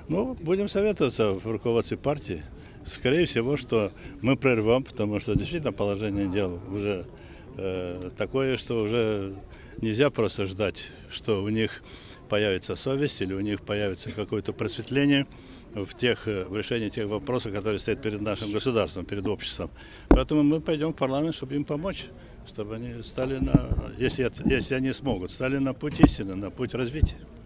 Ну, будем советоваться в руководстве партии. Скорее всего, что мы прервем, потому что действительно положение дел уже такое, что уже нельзя просто ждать, что у них появится совесть или у них появится какое-то просветление в решении тех вопросов, которые стоят перед нашим государством, перед обществом. Поэтому мы пойдем в парламент, чтобы им помочь, чтобы они стали если они смогут, стали на путь истины, на путь развития.